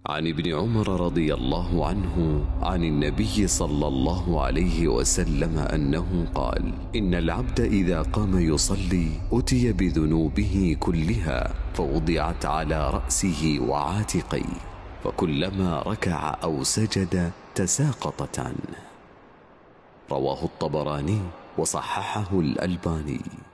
عن ابن عمر رضي الله عنه عن النبي صلى الله عليه وسلم أنه قال: إن العبد إذا قام يصلي أتي بذنوبه كلها فوضعت على رأسه وعاتقيه، فكلما ركع أو سجد تساقطت عنه. رواه الطبراني وصححه الألباني.